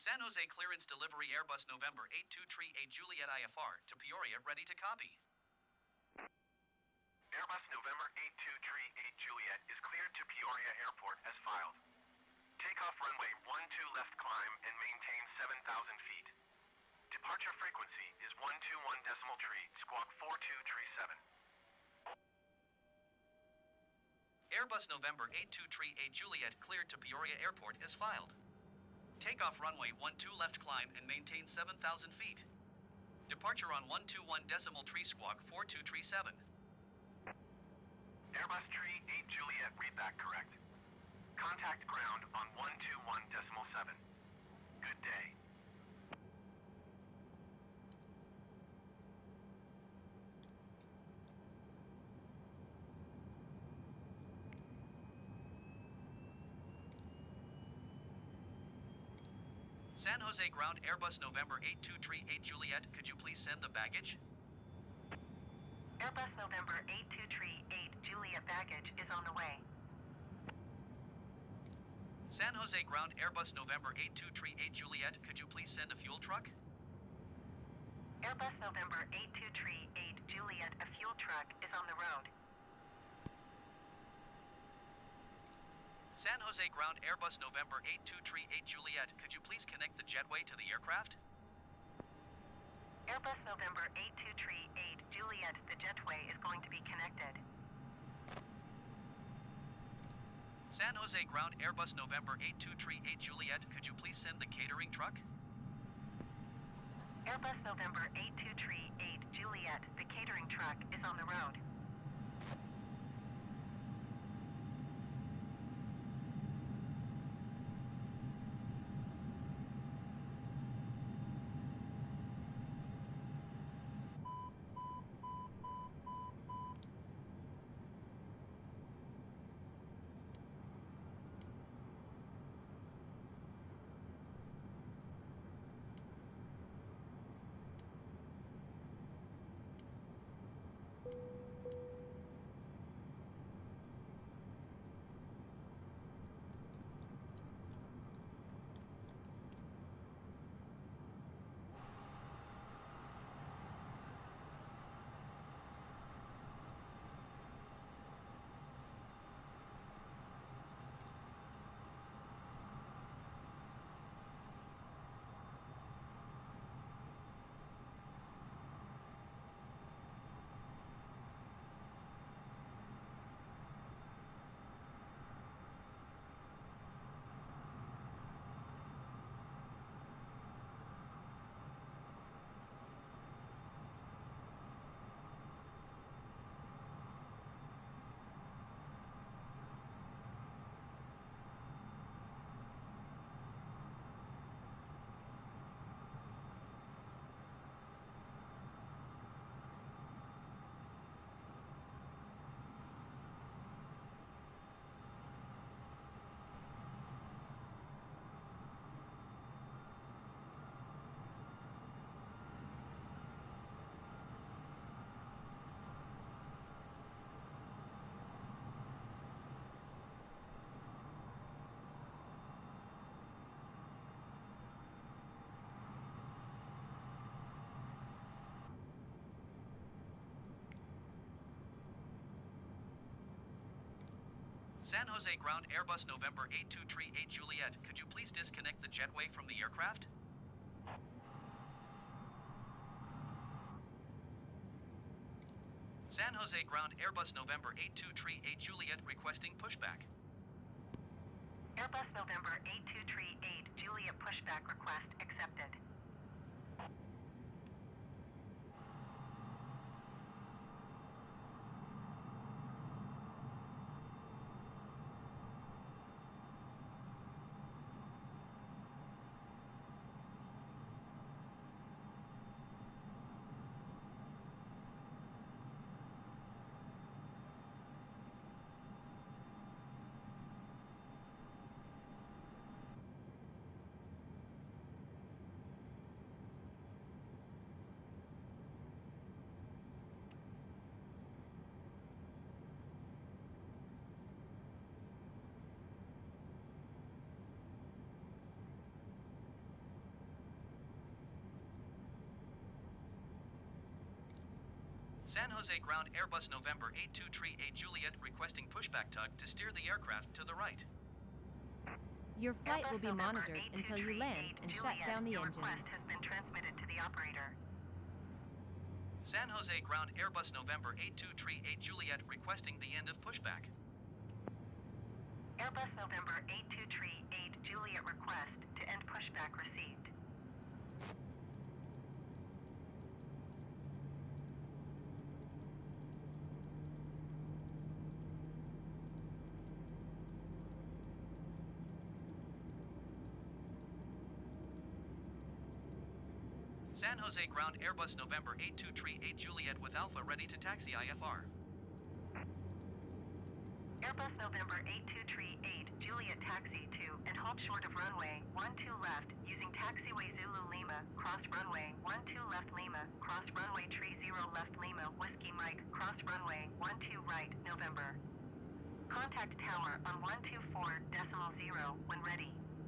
San Jose clearance delivery Airbus November 8238 Juliet IFR to Peoria ready to copy. Airbus November 8238 Juliet is cleared to Peoria Airport as filed. Takeoff runway 12 left climb and maintain 7,000 feet. Departure frequency is 121.3, squawk 4237. Airbus November 8238 Juliet cleared to Peoria Airport as filed. Takeoff runway 12 left climb and maintain 7,000 feet. Departure on 121.3 squawk 4237. Airbus Tree 8 Juliet, read that correct. Contact ground on 121.7. Good day. San Jose ground Airbus November 8238 Juliet, could you please send the baggage? Airbus November 8238 Juliet baggage is on the way. San Jose ground Airbus November 8238 Juliet, could you please send a fuel truck? Airbus November 8238 Juliet, a fuel truck is on the road. San Jose ground Airbus November 8238 Juliet, could you please connect the jetway to the aircraft? Airbus November 8238 Juliet, the jetway is going to be connected. San Jose ground Airbus November 8238 Juliet, could you please send the catering truck? Airbus November 8238 Juliet, the catering truck is on the road. San Jose ground Airbus November 8238 Juliet, could you please disconnect the jetway from the aircraft? San Jose ground Airbus November 8238 Juliet requesting pushback. Airbus November 8238 Juliet pushback request accepted. San Jose ground Airbus November 82 Tree 8 Juliet requesting pushback tug to steer the aircraft to the right. Your flight will Airbus be November monitored 82 until you Tree land 8 and shut Juliet, down the your engines. request has been transmitted to the operator. San Jose ground Airbus November 82 Tree 8 Juliet requesting the end of pushback. Airbus November 82 Tree 8 Juliet request to end pushback received. San Jose ground Airbus November 82 Tree 8 Juliet with Alpha ready to taxi IFR. Airbus November 82 Tree 8 Juliet taxi to and halt short of runway 12 left using taxiway Zulu Lima, cross runway 12 left Lima, cross runway Tree 0 left Lima, Whiskey Mike, cross runway 12 right, November. Contact tower on 124.0 when ready.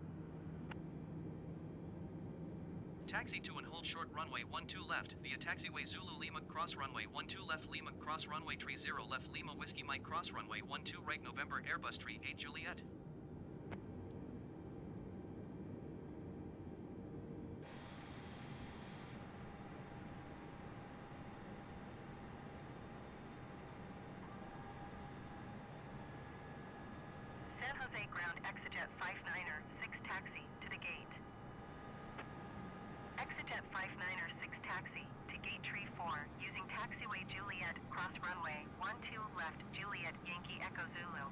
Taxi to and hold short runway 12 left via taxiway Zulu Lima, cross runway 12 left Lima, cross runway Tree 0 left Lima, Whiskey Mike, cross runway 12 right November, Airbus Tree 8 Juliet. San Jose ground Exejet 59er 6 taxi to the gate. Exejet 59er 6 taxi to gate Tree 4 using taxiway Juliet, cross runway 12 left Juliet Yankee Echo Zulu.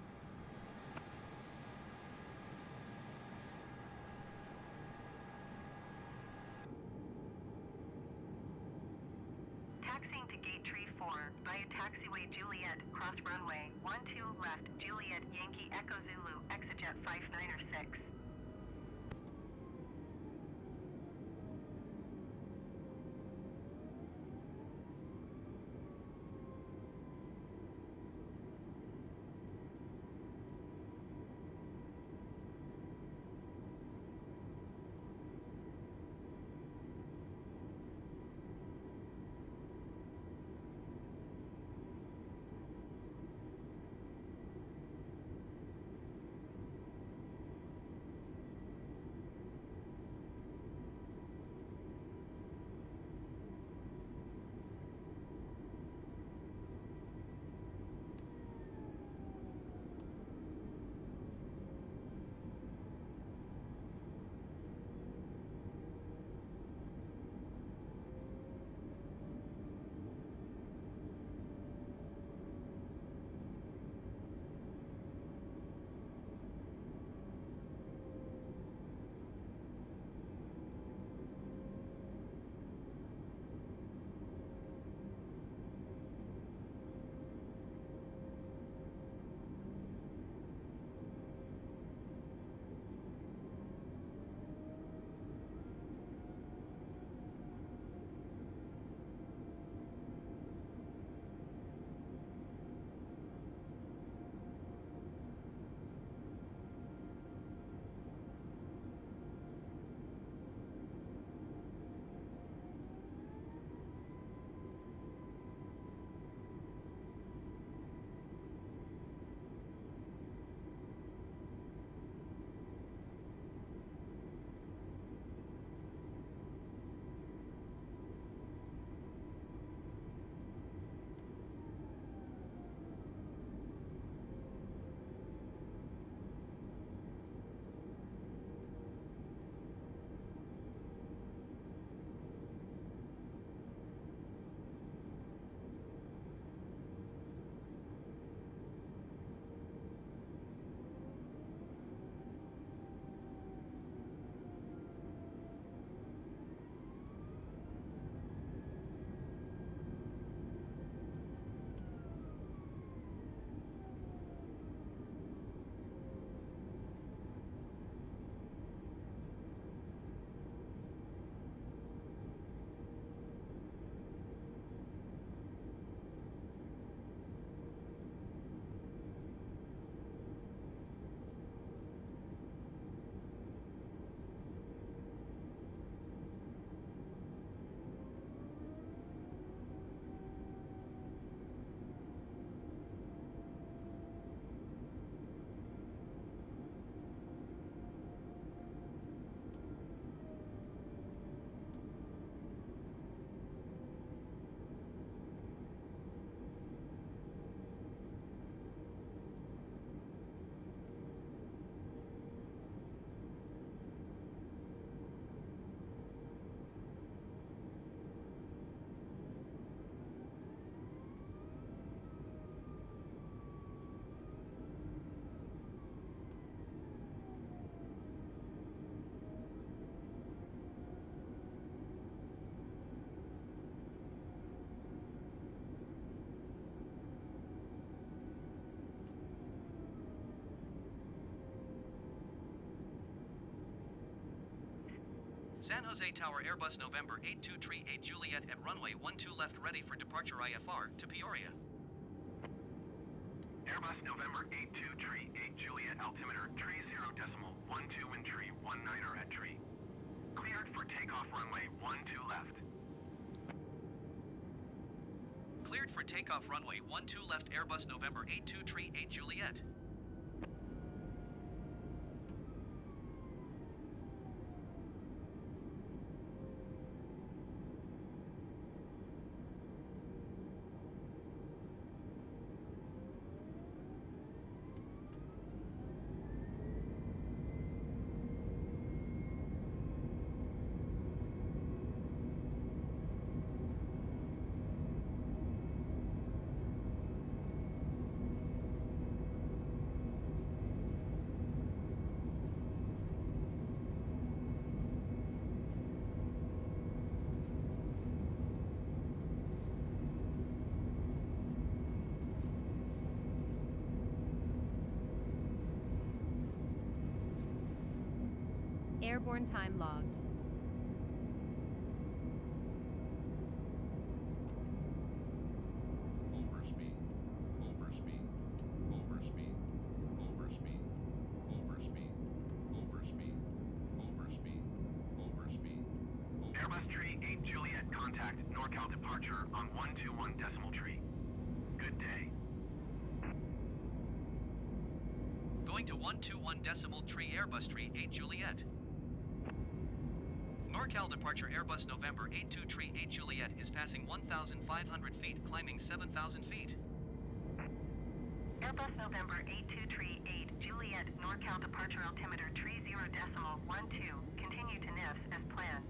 Taxiing to gate Tree 4 via taxiway Juliet, cross runway 12 left Juliet Yankee Echo Zulu, Exejet 59er 6. San Jose Tower Airbus November 8238 Juliet at runway 12 left ready for departure IFR to Peoria. Airbus November 8238 Juliet altimeter tree 0.12 wind tree 19er at tree. Cleared for takeoff runway 12 left. Cleared for takeoff runway 12 left Airbus November 8238 Juliet. Airborne time logged. Overspeed, overspeed, overspeed, overspeed, overspeed, overspeed, overspeed, overspeed. Airbus tree 8 Juliet contact NorCal departure on 121 decimal tree. Good day. Going to 121 decimal tree Airbus tree 8 Juliet. NorCal departure Airbus November 8238 Juliet is passing 1,500 feet, climbing 7,000 feet. Airbus November 8238 Juliet NorCal departure altimeter tree 0.12. Continue to NIFS as planned.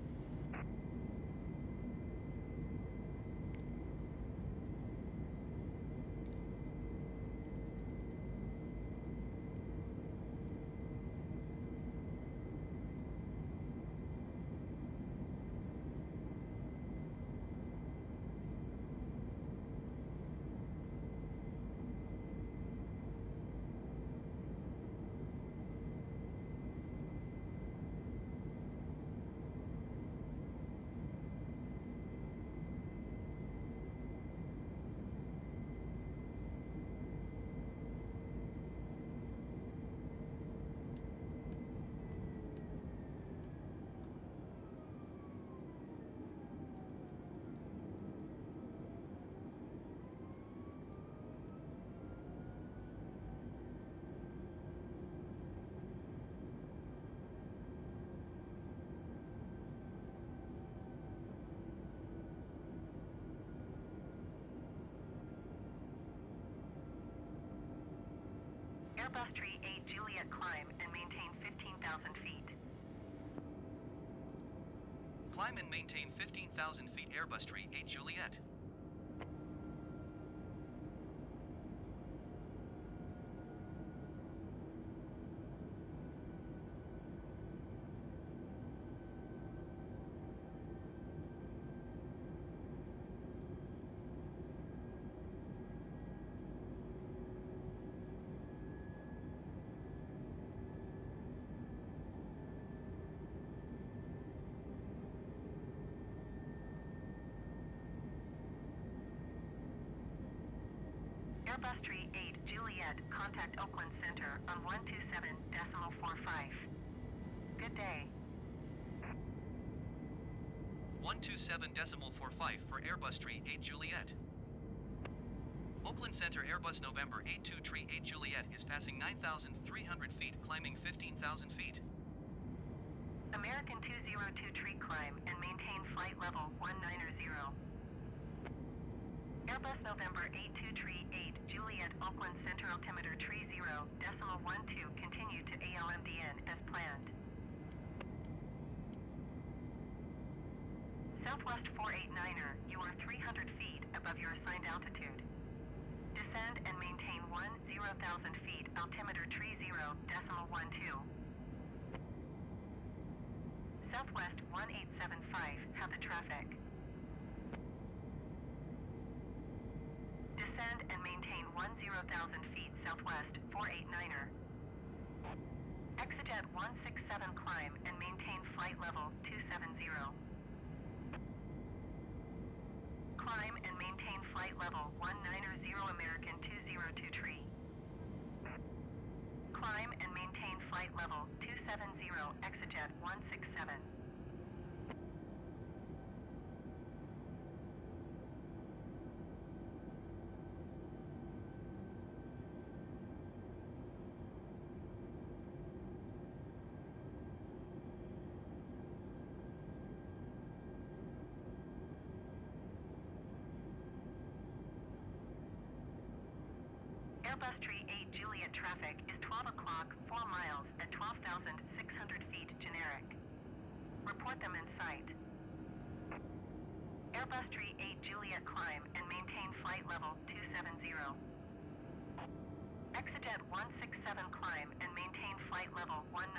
Airbus tree 8 Juliet climb and maintain 15,000 feet. Climb and maintain 15,000 feet Airbus tree 8 Juliet. Airbus tree 8 Juliet, contact Oakland Center on 127.45. Good day. 127.45 for Airbus tree 8 Juliet. Oakland Center Airbus November 8238 Juliet is passing 9,300 feet, climbing 15,000 feet. American 202 tree climb and maintain flight level 190. Airbus November 8238 Juliet Oakland Center altimeter tree 0.12 continue to ALMDN as planned. Southwest 489er, you are 300 feet above your assigned altitude. Descend and maintain 10,000 feet altimeter tree 0.12. Southwest 1875, have the traffic. Descend and maintain 10,000 feet southwest 489er. Exejet 167 climb and maintain flight level 270. Climb and maintain flight level 190 American 202 tree. Climb and maintain flight level 270 Exejet 167. Airbus Tree 8 Juliet traffic is 12 o'clock, 4 miles at 12,600 feet generic. Report them in sight. Airbus Tree 8 Juliet climb and maintain flight level 270. Exejet 167 climb and maintain flight level 190.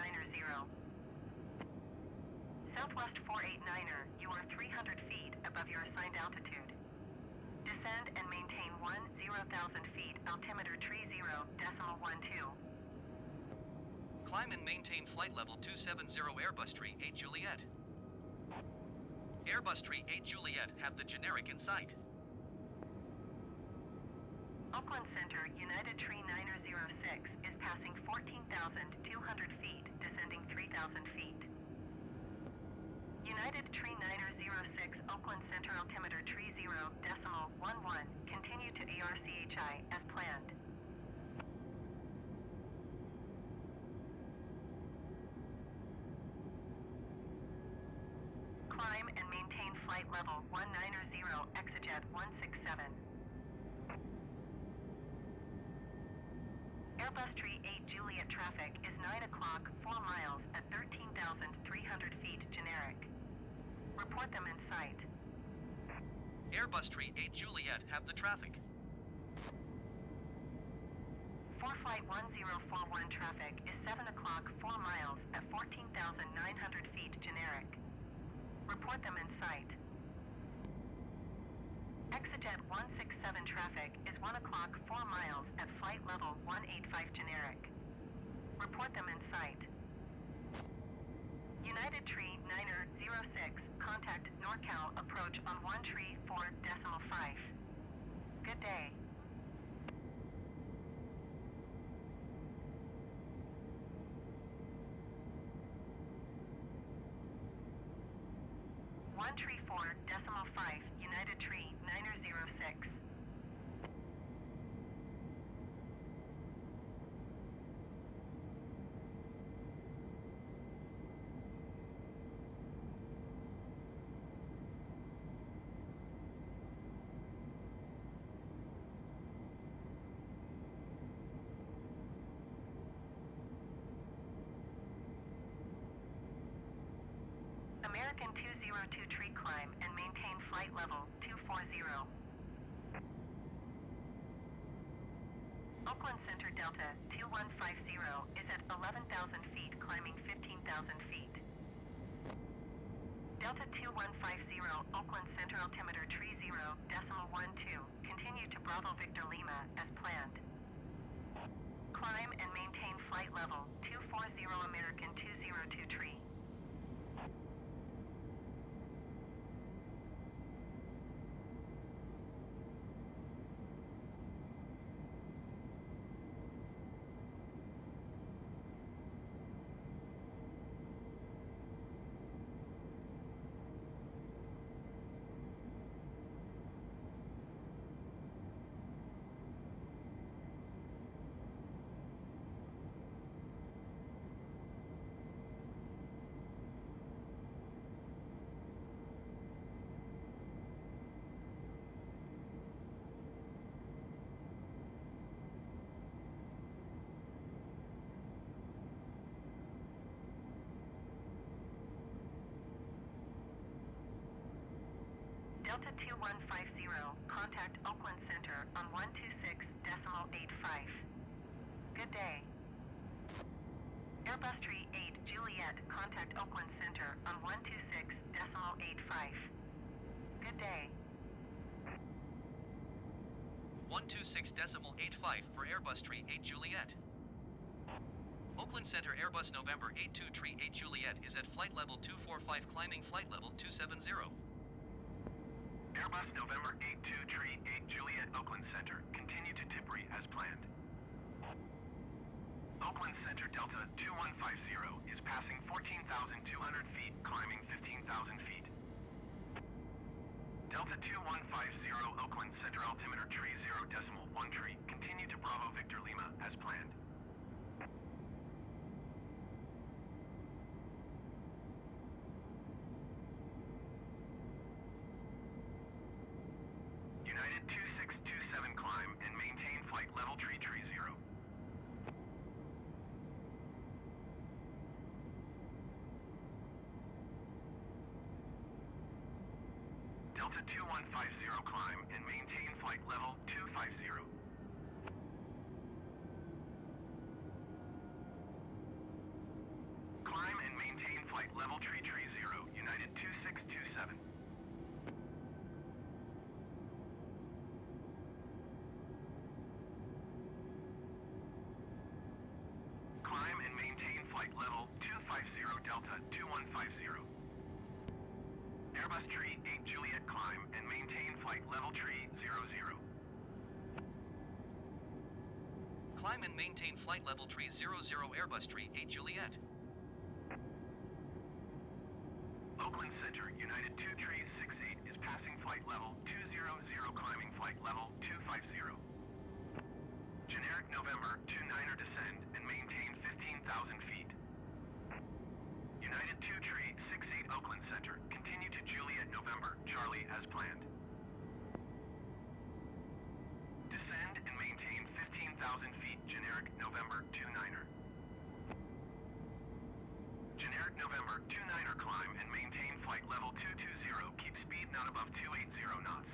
Southwest 489er, you are 300 feet above your assigned altitude. Descend and maintain 10,000 feet, altimeter tree 0.12. Climb and maintain flight level 270 Airbus Tree 8 Juliet. Airbus Tree 8 Juliet have the generic in sight. Oakland Center, United Tree 906 is passing 14,200 feet, descending 3,000 feet. United Tree 906, Oakland Center altimeter tree 0.11, continue to ARCHI as planned. Climb and maintain flight level 190, Exejet 167. Airbus Tree 8 Juliet traffic is 9 o'clock, 4 miles at 13,300 feet generic. Report them in sight. Airbus Tree 8 Juliet have the traffic. For Flight 1041 traffic is 7 o'clock, 4 miles at 14,900 feet generic. Report them in sight. Exejet 167 traffic is 1 o'clock, 4 miles at flight level 185 generic. Report them in sight. United Tree 906, contact NorCal approach on 1 tree 4.5. Good day. One tree 4.5, United Tree 906. American 202 tree climb and maintain flight level 240. Oakland Center Delta 2150 is at 11,000 feet climbing 15,000 feet. Delta 2150, Oakland Center altimeter tree 0.12, continue to Bravo Victor Lima as planned. Climb and maintain flight level 240 American 202 tree. Delta 2150, contact Oakland Center on 126.85. Good day. Airbus Tree 8 Juliet, contact Oakland Center on 126.85. Good day. 126.85 for Airbus Tree 8 Juliet. Oakland Center Airbus November 82 Tree 8 Juliet is at flight level 245 climbing flight level 270. Airbus November 82 Tree 8 Juliet Oakland Center, continue to Tipperary as planned. Oakland Center Delta 2150 is passing 14,200 feet, climbing 15,000 feet. Delta 2150 Oakland Center altimeter tree 0.1 tree, continue to Bravo Victor Lima as planned. United 2627 climb and maintain flight level tree 0. Delta 2150 climb and maintain flight level 250. Climb and maintain flight level tree 0, United 2627. Climb and maintain flight level 250 Delta 2150. Airbus Tree 8 Juliet climb and maintain flight level tree 00. Climb and maintain flight level tree 00 Airbus Tree 8 Juliet. Oakland Center United 2 Tree 68 is passing flight level 200, climbing flight level 250. Generic November 29er descend and maintain 15,000 feet. United 2 Tree 68 Oakland Center, continue to Juliet November Charlie as planned. Descend and maintain 15,000 feet, generic November 29er. Generic November 29er climb and maintain flight level 220, keep speed not above 280 knots.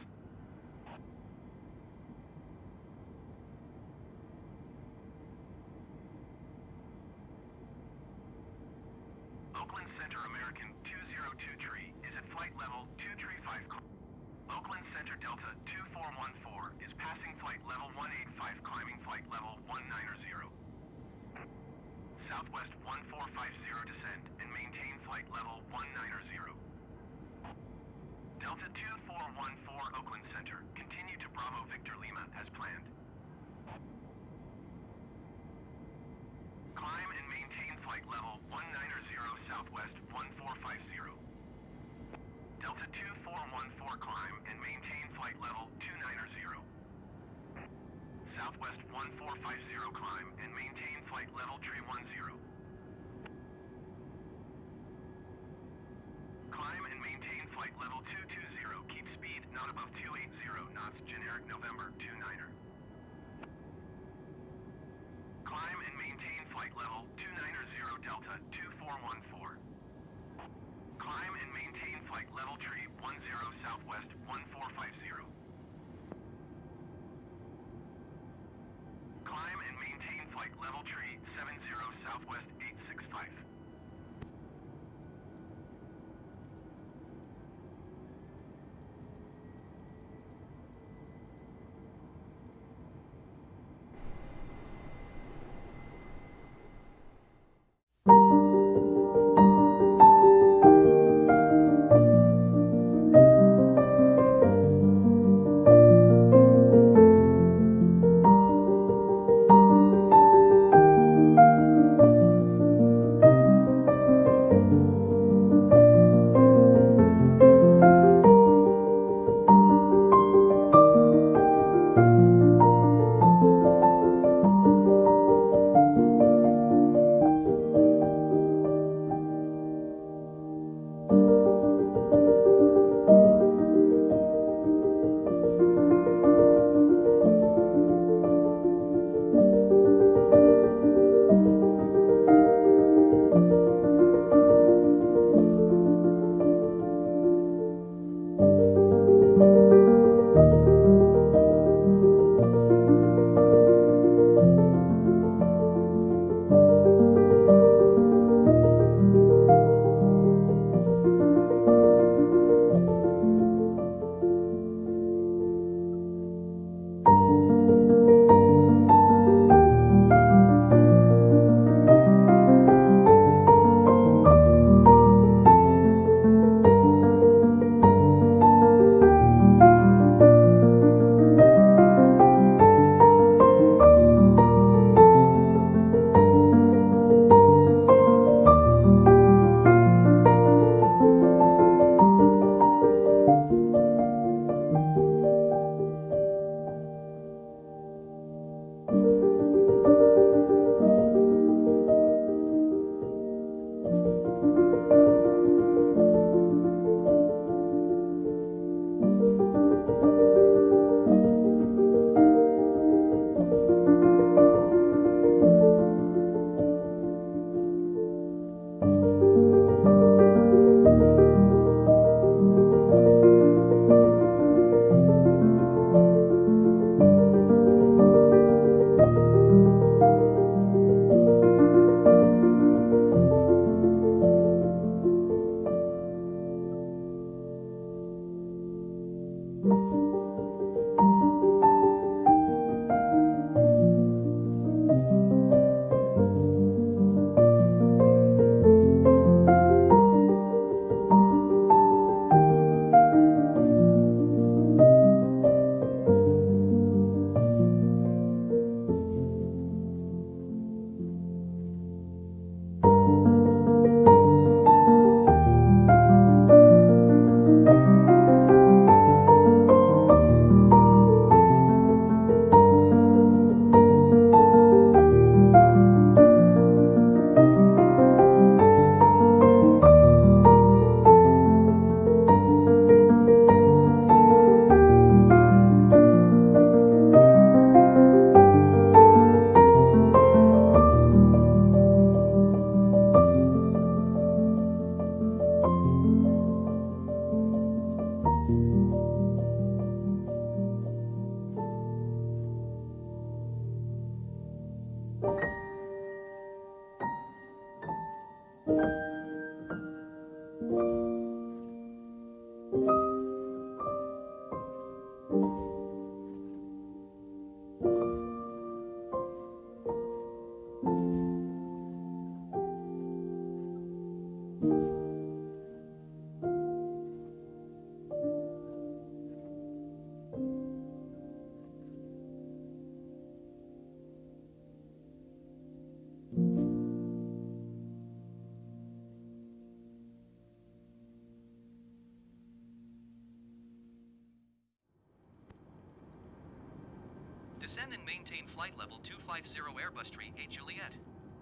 Oakland Center American 202 Tree is at flight level 235. Oakland Center Delta 2414 is passing flight level 185, climbing flight level 190. Southwest 1450 descend and maintain flight level 190. Delta 2414 Oakland Center, continue to Bravo Victor Lima as planned. Climb and maintain flight level 190 Southwest 1450. Delta 2414 climb and maintain flight level 290. Southwest 1450 climb and maintain flight level tree 10. Climb and maintain flight level 220, keep speed not above 280 knots, generic November 29er. Climb and maintain flight level 290 Delta 2414. Climb and maintain flight level tree 10 Southwest 1450. Climb and maintain flight level tree 70 Southwest 865. Descend and maintain flight level 250 Airbus Tree 8 Juliet.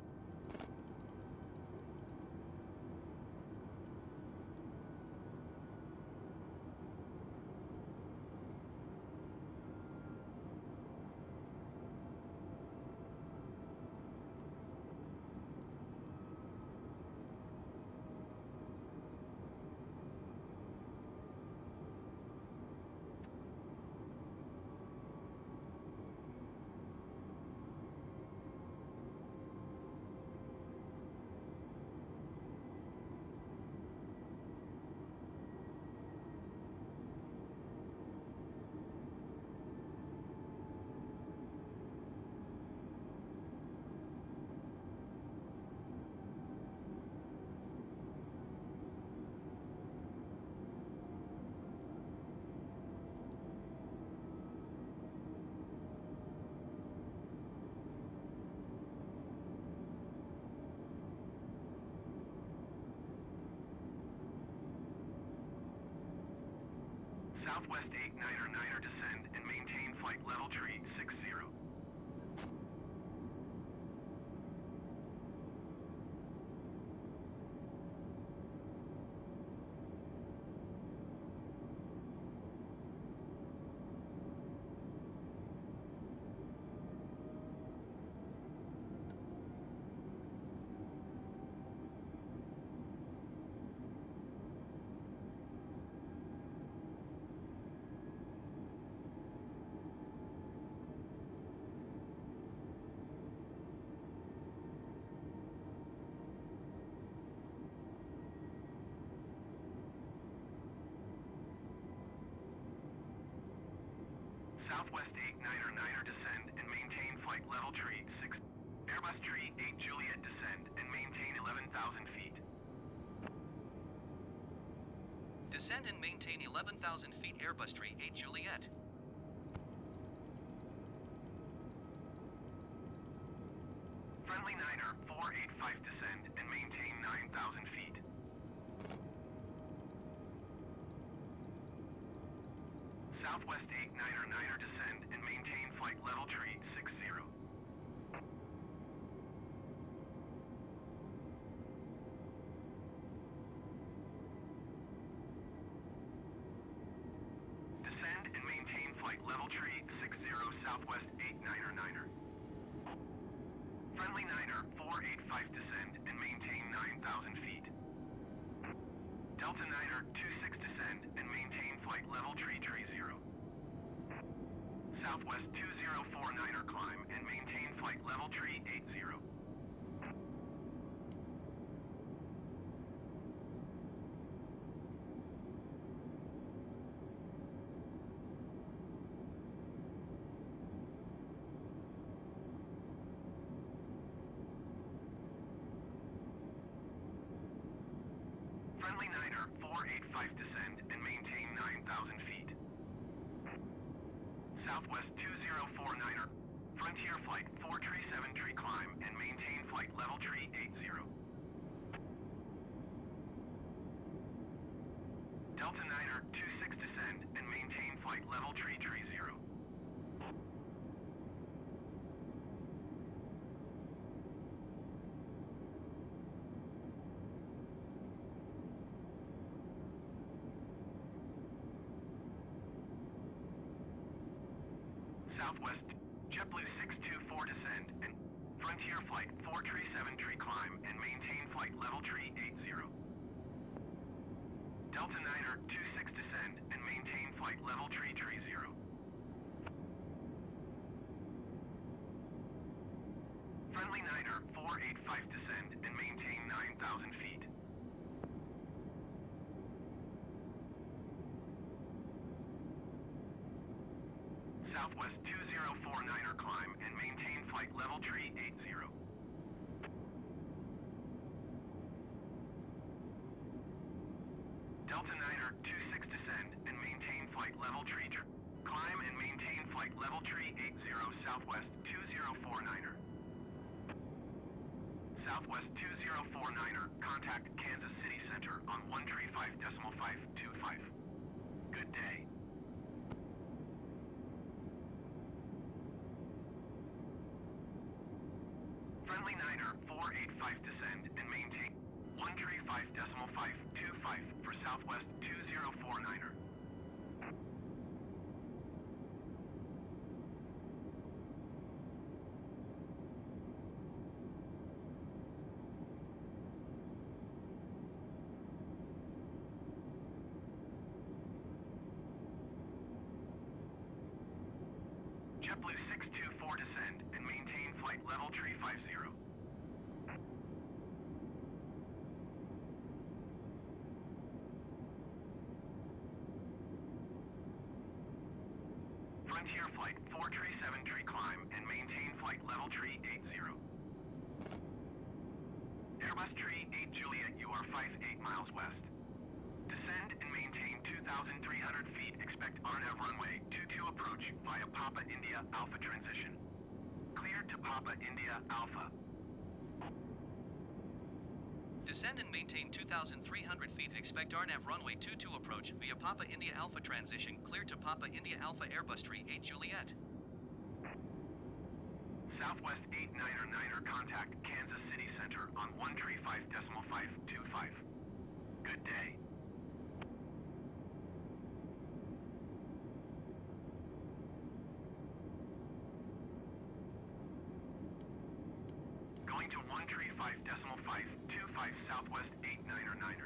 Southwest 8-Niner descend and maintain flight level tree 60. Southwest 8-Niner descend and maintain flight level tree 6. Airbus Tree 8 Juliet descend and maintain 11,000 feet. Descend and maintain 11,000 feet Airbus Tree 8 Juliet. Friendly Niner 485 descend and maintain 9,000 feet. Southwest 8-Niner descend and maintain flight level tree 60. Descend and maintain flight level tree 60 Southwest 8-Niner. Friendly Niner 485 descend and maintain 9,000 feet. Delta Niner 26 descend and maintain flight level tree 0. Southwest 204 Niner climb and maintain flight level tree 80. Friendly Niner 485 descend and maintain 9,000 feet. Southwest 204 Niner. Frontier flight 437 tree climb and maintain flight level tree 80. Delta Niner 26 descend and maintain flight level tree 0. Southwest JetBlue 624 descend and Frontier flight 437 tree climb and maintain flight level tree 80. Delta Niner 26 descend and maintain flight level tree 0. Friendly Niner 485 descend and maintain 9,000 feet. Southwest 2049er climb and maintain flight level tree 80. Delta Niner 26 descend and maintain flight level tree climb and maintain flight level tree 80 Southwest 2049er. Southwest 2049er, contact Kansas City Center on 135.525. Good day. Friendly Niner 485 descend and maintain 135.525 for Southwest 2049er. JetBlue 624 descend and maintain flight level tree 50. Frontier Flight 437 tree climb and maintain flight level tree 80. Airbus tree 8 Juliet, you are 58 miles west. Descend and maintain 2,300 feet. Expect RNAV runway 22 approach via Papa India Alpha transition. Cleared to Papa India Alpha. Descend and maintain 2,300 feet. Expect RNAV runway 22 approach via Papa India Alpha transition. Cleared to Papa India Alpha Airbus tree 8 Juliet. Southwest 899er, contact Kansas City Center on 135.525. Good day. Going to 135.525 Southwest 899er.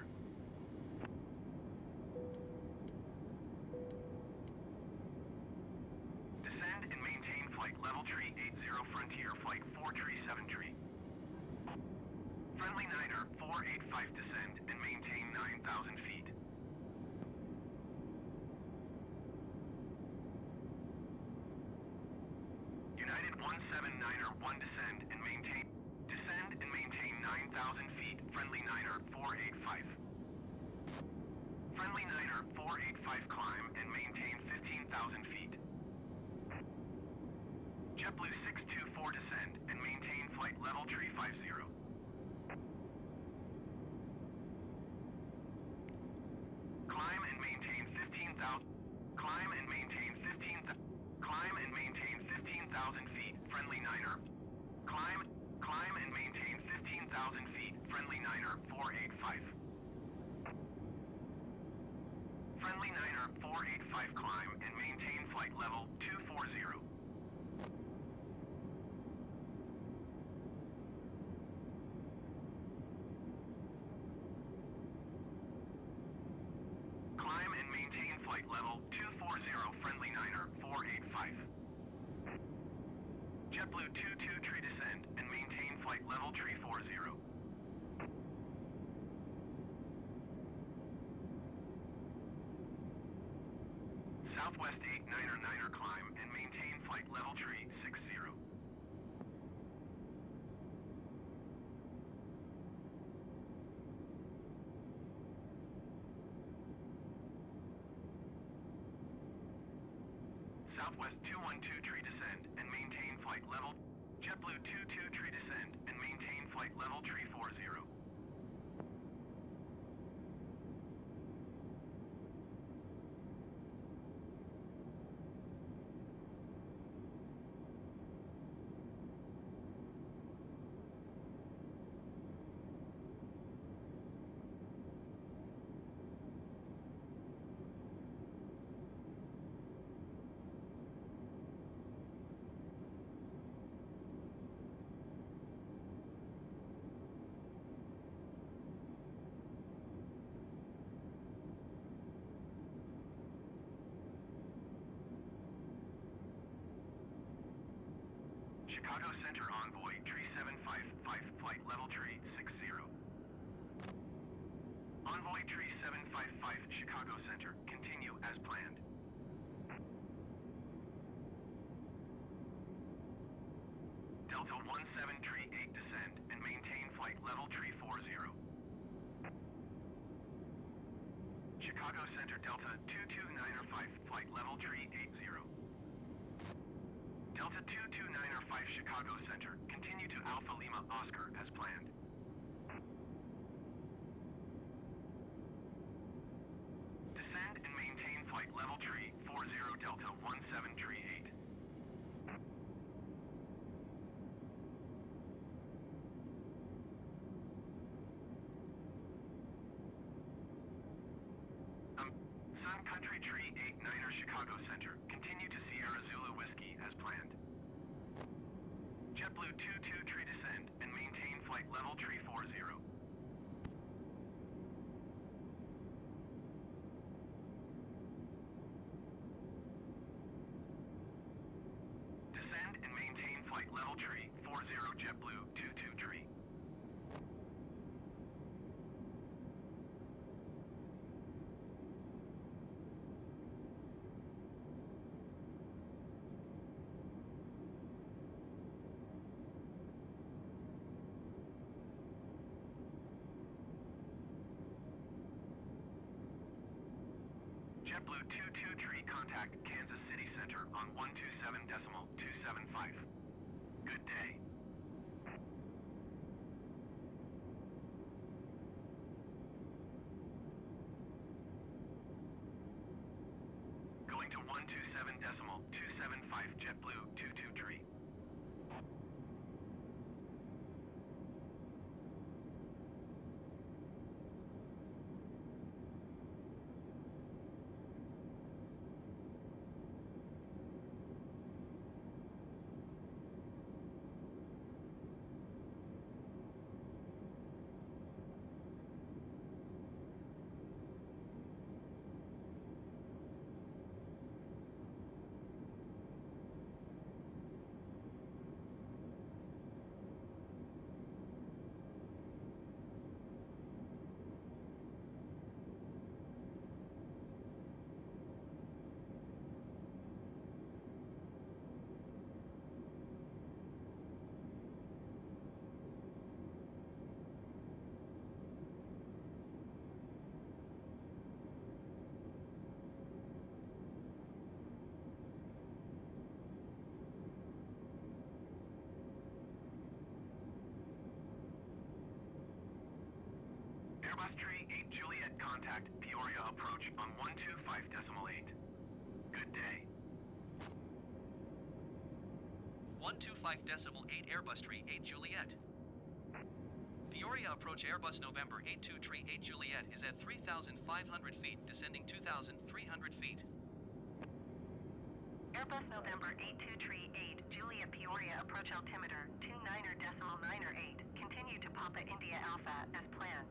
Descend and maintain flight level tree 80 Frontier Flight 437 tree. Friendly Niner 485 descend and maintain 9,000 feet. United 179er 1 descend and maintain 9,000 feet. Friendly Niner 485. Friendly Niner 485 climb and maintain 15,000 feet. JetBlue 624 descend and maintain flight level tree 50. Climb and maintain 15,000. Climb and maintain 15,000. Climb and maintain 15,000 feet. Friendly Niner. Climb and maintain 15,000 feet. Friendly Niner 485. Friendly Niner 485 climb and maintain flight level 240. Climb and maintain flight level 240, Friendly Niner 485. JetBlue 22 tree descend and maintain flight level tree 40. Southwest 899er climb and maintain flight level tree 60. Southwest 212 tree descend and maintain flight level. JetBlue 22 tree descend and maintain flight level tree 40. Chicago Center Envoy, tree 755, flight level tree 60. Envoy tree 755, Chicago Center, continue as planned. Delta 17 tree 8 descend and maintain flight level tree 40. Chicago Center Delta 229er 5 flight level tree 80. Delta 229er 5 Chicago Center, continue to Alpha Lima Oscar as planned. Descend and maintain flight level tree 40 Delta 17 tree 8. Sun Country Tree 89er Chicago Center, continue to Sierra Zulu Whiskey as planned. JetBlue 22 tree descend and maintain flight level tree 40. Descend and maintain flight level tree 40 JetBlue 22 tree. JetBlue 22 tree contact Kansas City Center on 127.275. Good day. Going to 127.275 JetBlue 22 tree. Airbus Tree 8 Juliet contact Peoria approach on 125.8. Good day. 125.8 Airbus Tree 8 Juliet. Peoria approach Airbus November 82 Tree 8 Juliet is at 3,500 feet, descending 2,300 feet. Airbus November 82 tree 8 Juliet Peoria approach altimeter 29.908. Continue to Papa India Alpha as planned.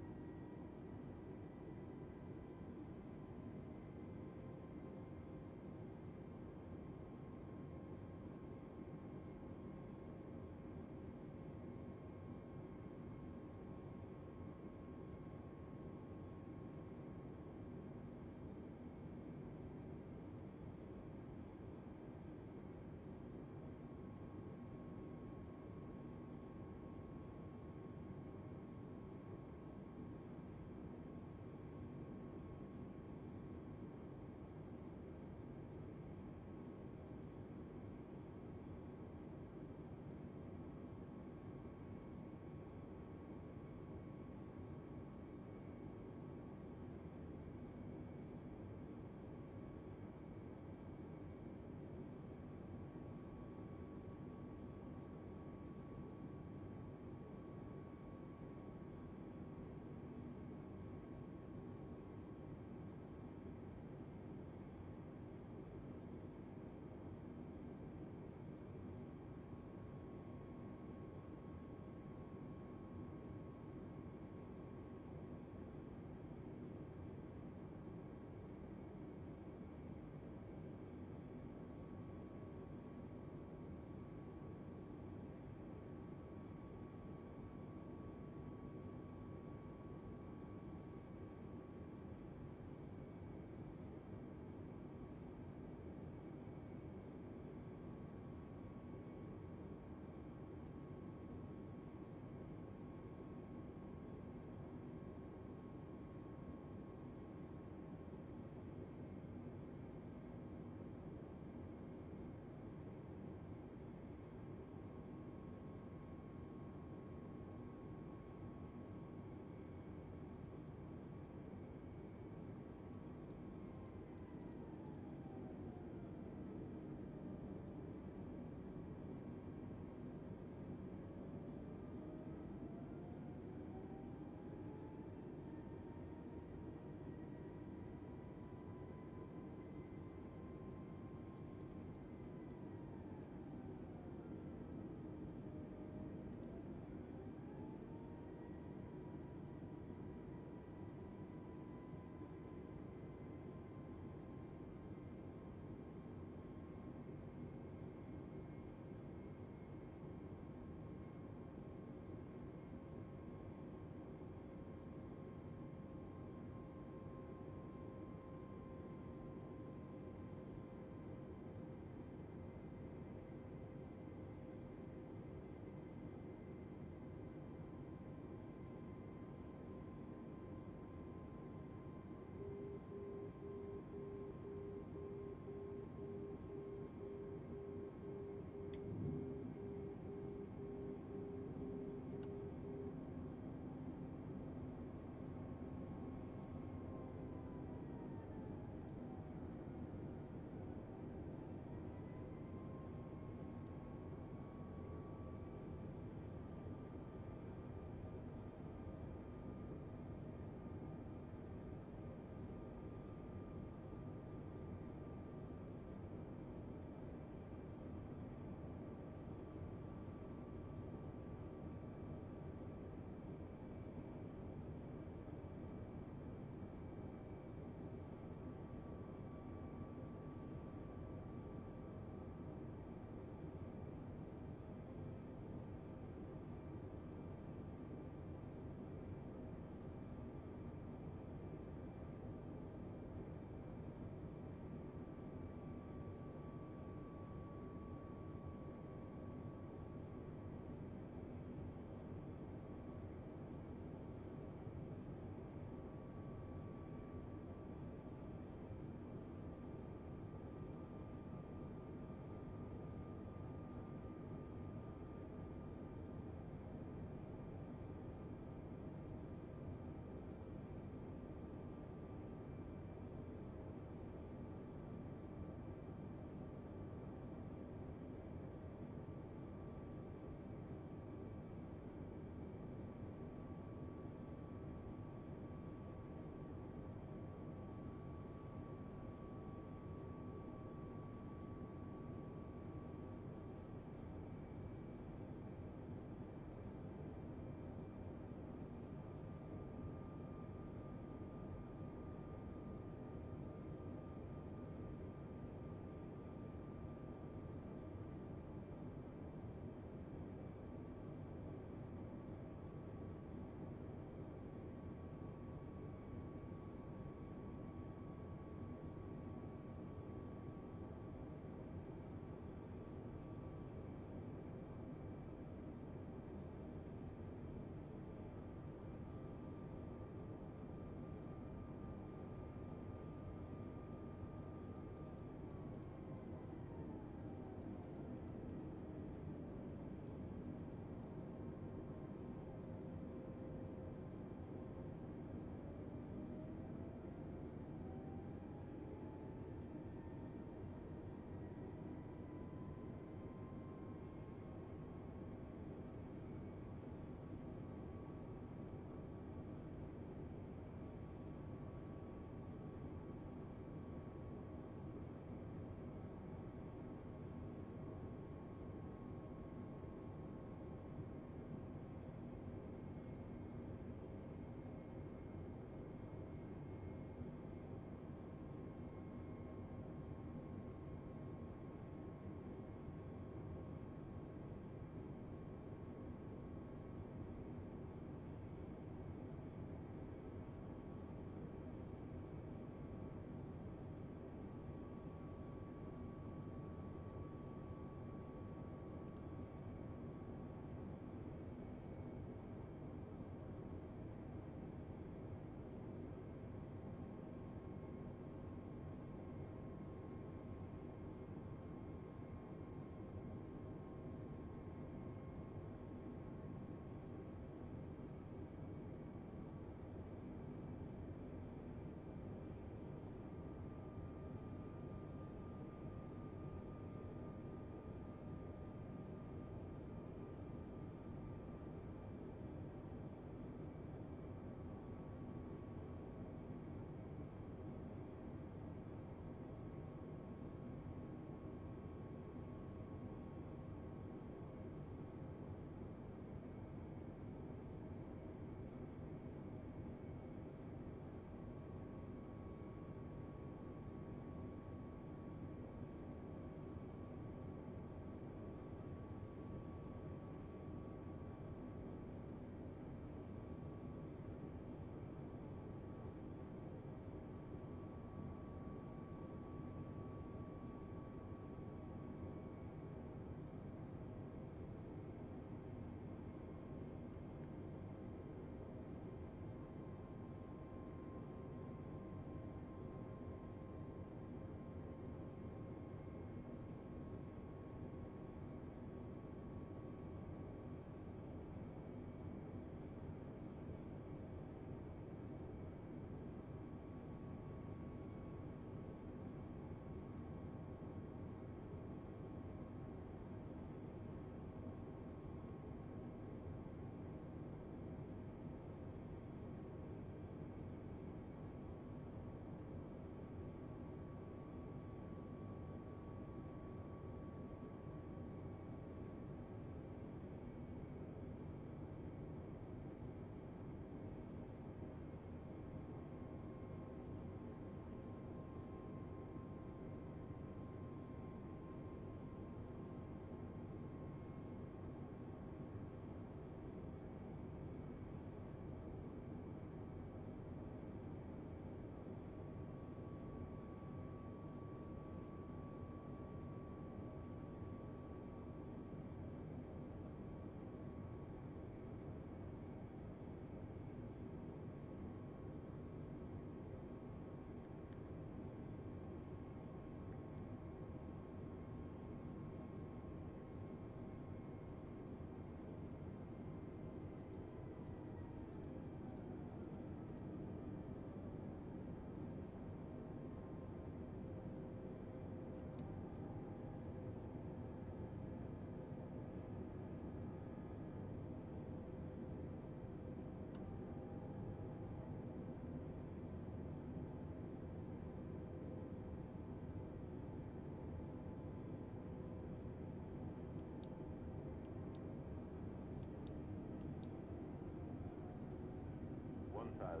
1000.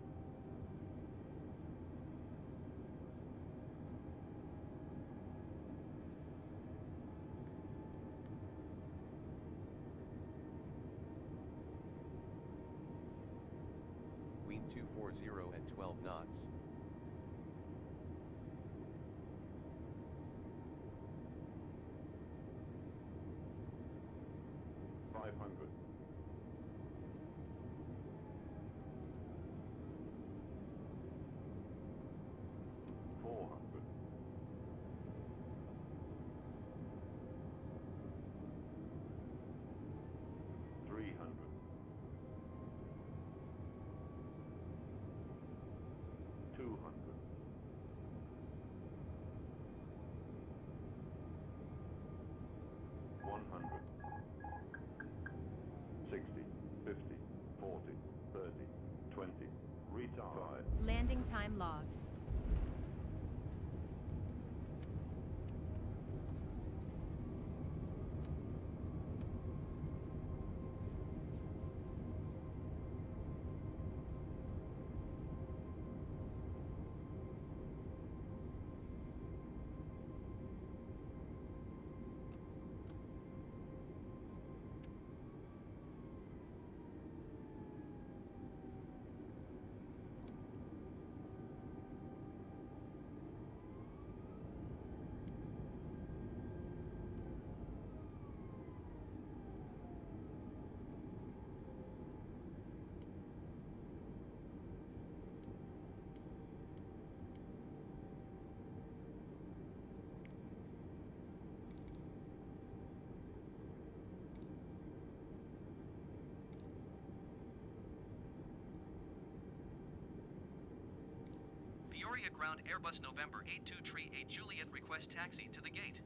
Wind 240 at 12 knots. 500. 400. 300. 200. 100. 60, 50, 40, 30, 20, retard. Landing time logged. Peoria Ground Airbus November 8238 Juliet request taxi to the gate.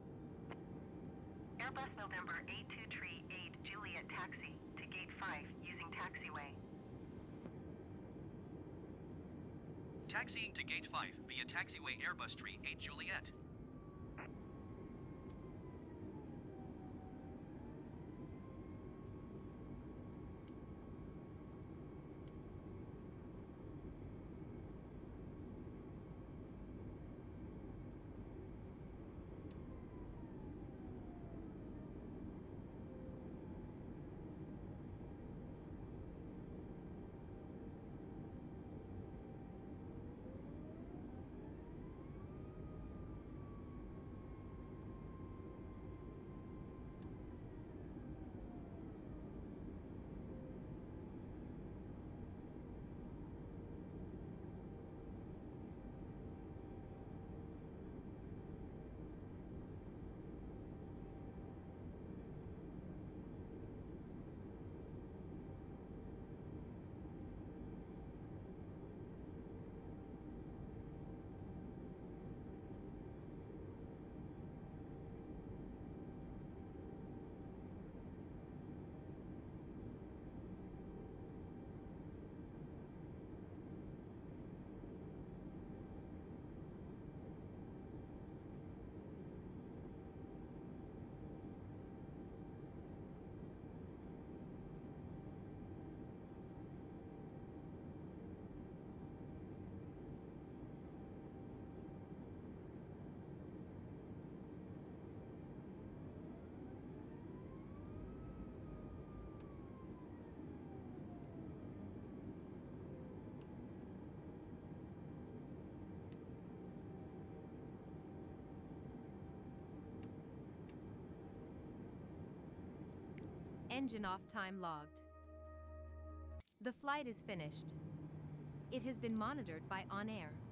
Airbus November 8238 Juliet taxi to gate 5 using taxiway. Taxiing to gate 5 via taxiway Airbus Tree 8 Juliet. Engine off time logged. The flight is finished. It has been monitored by On Air.